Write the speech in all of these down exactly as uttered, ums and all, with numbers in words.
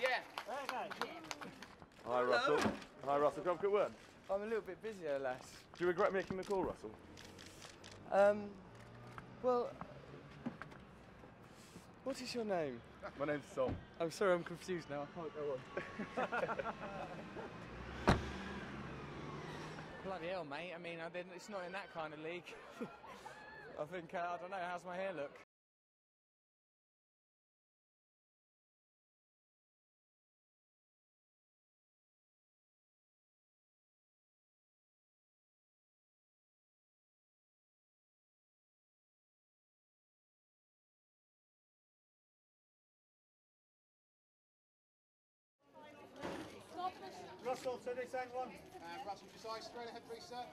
Yeah. Okay. Hi, Russell. Hi, Russell. Come good work. I'm a little bit busier, lass. Do you regret making the call, Russell? Um, well, what is your name? My name's Sol. I'm sorry, I'm confused now. I can't go on. Bloody hell, mate. I mean, I didn't, it's not in that kind of league. I think, uh, I don't know, how's my hair look? Russell, to this end one. Uh, Russell, just eyes straight ahead, please, sir.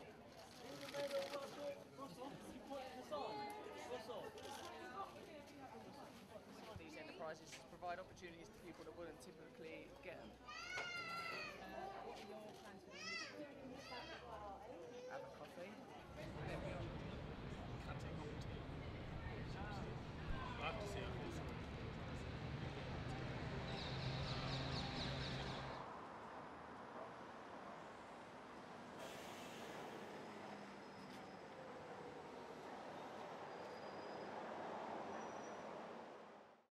These enterprises provide opportunities to people that wouldn't typically get them. Have a coffee.